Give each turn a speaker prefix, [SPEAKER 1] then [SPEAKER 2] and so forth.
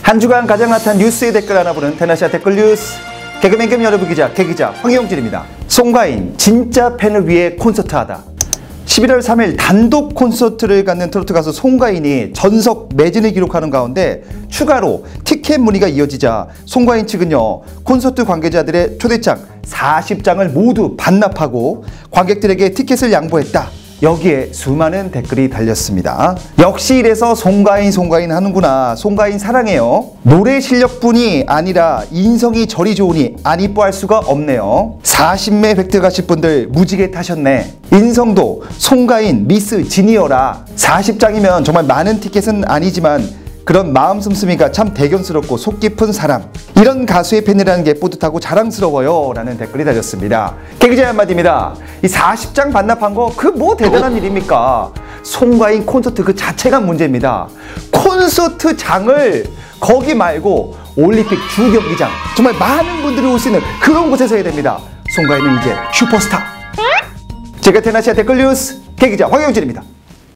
[SPEAKER 1] 한 주간 가장 핫한 뉴스의 댓글 알아보는 테나시아 댓글 뉴스. 개그맨 겸 여러분 기자, 개기자 황영진입니다. 송가인 진짜 팬을 위해 콘서트하다. 11월 3일 단독 콘서트를 갖는 트로트 가수 송가인이 전석 매진을 기록하는 가운데 추가로 티켓 문의가 이어지자 송가인 측은요, 콘서트 관계자들의 초대장 40장을 모두 반납하고 관객들에게 티켓을 양보했다. 여기에 수많은 댓글이 달렸습니다. 역시 이래서 송가인 하는구나. 송가인 사랑해요. 노래 실력뿐이 아니라 인성이 저리 좋으니 안 이뻐할 수가 없네요. 40매 획득하실 분들 무지개 타셨네. 인성도 송가인 미스 지니어라. 40장이면 정말 많은 티켓은 아니지만 그런 마음 씀씀이가 참 대견스럽고 속 깊은 사람, 이런 가수의 팬이라는 게 뿌듯하고 자랑스러워요 라는 댓글이 달렸습니다. 개그자의 한마디입니다. 이 40장 반납한 거 그 뭐 대단한 일입니까? 송가인 콘서트 그 자체가 문제입니다. 콘서트장을 거기 말고 올림픽 주경기장, 정말 많은 분들이 올 수 있는 그런 곳에서 해야 됩니다. 송가인은 이제 슈퍼스타. 제가 테나시아 댓글 뉴스 개기자 황영진입니다.